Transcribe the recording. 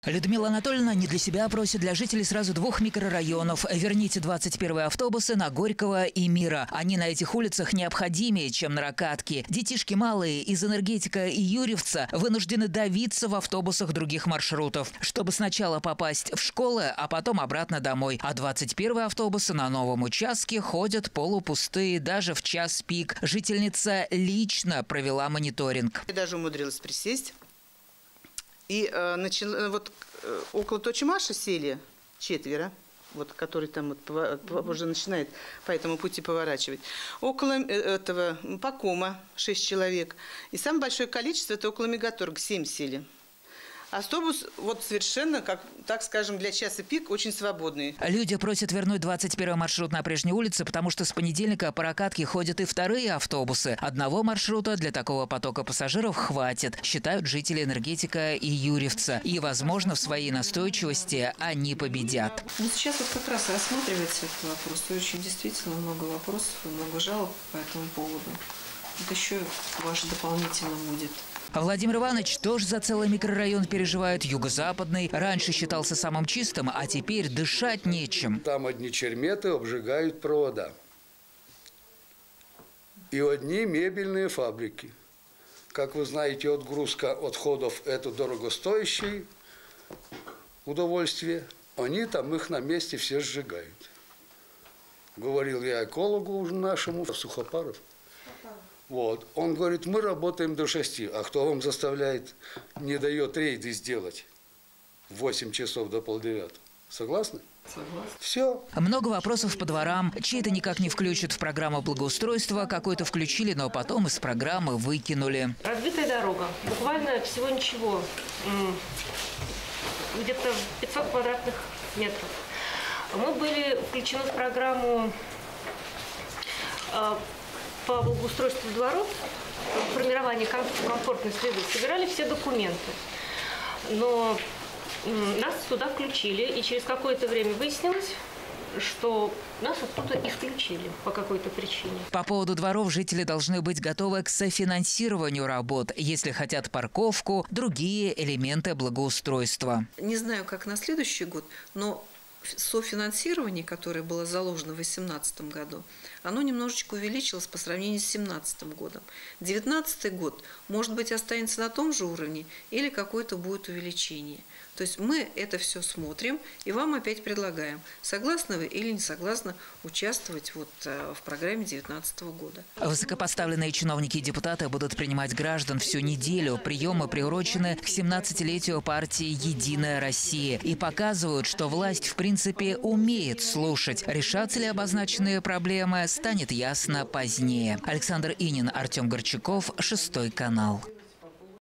Людмила Анатольевна не для себя просит для жителей сразу 2 микрорайонов. Верните 21-е автобусы на Горького и Мира. Они на этих улицах необходимее, чем на Рокатке. Детишки малые из Энергетика и Юрьевца вынуждены давиться в автобусах других маршрутов, чтобы сначала попасть в школы, а потом обратно домой. А 21-е автобусы на новом участке ходят полупустые даже в час пик. Жительница лично провела мониторинг. Я даже умудрилась присесть. И около Точимаша сели 4, который там уже начинает по этому пути поворачивать. Около этого Пакома 6 человек. И самое большое количество – это около Мегаторга 7 сели. Автобус совершенно, так скажем, для часа пик очень свободный. Люди просят вернуть 21-й маршрут на прежней улице, потому что с понедельника по Рокатке ходят и вторые автобусы. Одного маршрута для такого потока пассажиров хватит, считают жители Энергетика и Юрьевца. И, возможно, в своей настойчивости они победят. Сейчас как раз рассматривается этот вопрос. Очень действительно много вопросов и много жалоб по этому поводу. Это еще ваше дополнительно будет. А Владимир Иванович тоже за целый микрорайон переживает. Юго-западный раньше считался самым чистым, а теперь дышать нечем. Там одни черметы обжигают провода. И одни мебельные фабрики. Как вы знаете, отгрузка отходов – это дорогостоящее удовольствие. Они там их на месте все сжигают. Говорил я экологу уже нашему, Сухопаров. Он говорит, мы работаем до 6. А кто вам заставляет, не дает рейды сделать в 8 часов до 8:30? Согласны? Согласна. Все. Много вопросов по дворам. Чьи-то никак не включат в программу благоустройства, какой-то включили, но потом из программы выкинули. Разбитая дорога. Буквально всего ничего. Где-то 500 квадратных метров. Мы были включены в программу по благоустройству дворов, формирование комфортной среды, собирали все документы. Но нас сюда включили, и через какое-то время выяснилось, что нас оттуда исключили по какой-то причине. По поводу дворов жители должны быть готовы к софинансированию работ, если хотят парковку, другие элементы благоустройства. Не знаю, как на следующий год, но софинансирование, которое было заложено в 2018 году, оно немножечко увеличилось по сравнению с 2017 годом. 2019 год, может быть, останется на том же уровне или какое-то будет увеличение. То есть мы это все смотрим и вам опять предлагаем, согласны вы или не согласны участвовать в программе 2019 года. Высокопоставленные чиновники и депутаты будут принимать граждан всю неделю. Приемы приурочены к 17-летию партии «Единая Россия» и показывают, что власть в принципе умеет слушать. Решатся ли обозначенные проблемы, станет ясно позднее. Александр Инин, Артем Горчаков, 6 канал.